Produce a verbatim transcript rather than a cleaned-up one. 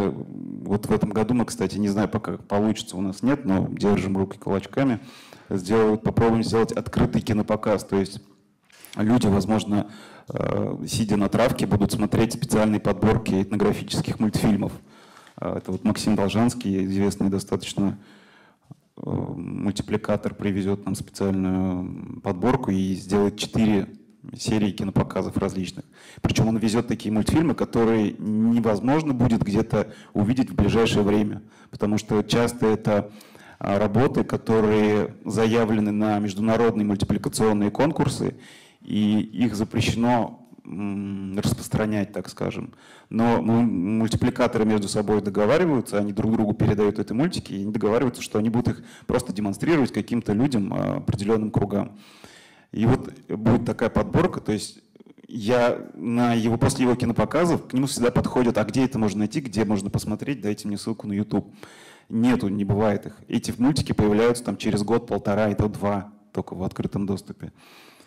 хотели, вот в этом году мы, кстати, не знаю, пока получится, у нас нет, но держим руки кулачками, сделать, попробуем сделать открытый кинопоказ. То есть люди, возможно, сидя на травке, будут смотреть специальные подборки этнографических мультфильмов. Это вот Максим Должанский, известный достаточно мультипликатор, привезет нам специальную подборку и сделает четыре серии кинопоказов различных. Причем он везет такие мультфильмы, которые невозможно будет где-то увидеть в ближайшее время, потому что часто это работы, которые заявлены на международные мультипликационные конкурсы, и их запрещено распространять, так скажем. Но мультипликаторы между собой договариваются, они друг другу передают эти мультики, и они договариваются, что они будут их просто демонстрировать каким-то людям, определенным кругам. И вот будет такая подборка, то есть я на его, после его кинопоказов к нему всегда подходят, а где это можно найти, где можно посмотреть, дайте мне ссылку на YouTube. Нету, не бывает их. Эти мультики появляются там через год, полтора, это два, только в открытом доступе.